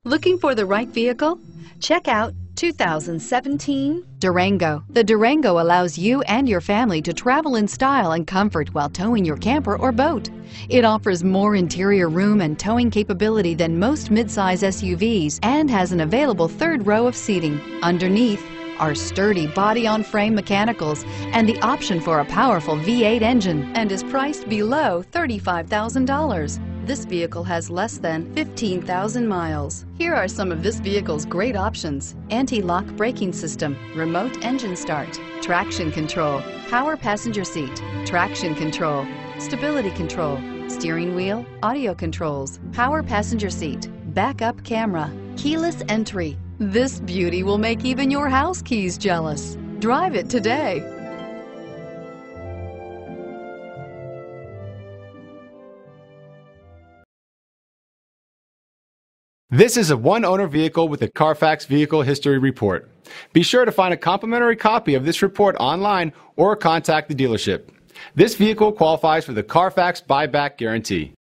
Looking for the right vehicle? Check out 2017 Durango. The Durango allows you and your family to travel in style and comfort while towing your camper or boat. It offers more interior room and towing capability than most midsize SUVs and has an available third row of seating. Underneath are sturdy body-on-frame mechanicals and the option for a powerful V8 engine, and is priced below $35,000. This vehicle has less than 15,000 miles. Here are some of this vehicle's great options: anti-lock braking system, remote engine start, traction control, power passenger seat, traction control, stability control, steering wheel audio controls, power passenger seat, backup camera, keyless entry. This beauty will make even your house keys jealous. Drive it today. This is a one-owner vehicle with a Carfax Vehicle History Report. Be sure to find a complimentary copy of this report online or contact the dealership. This vehicle qualifies for the Carfax Buyback Guarantee.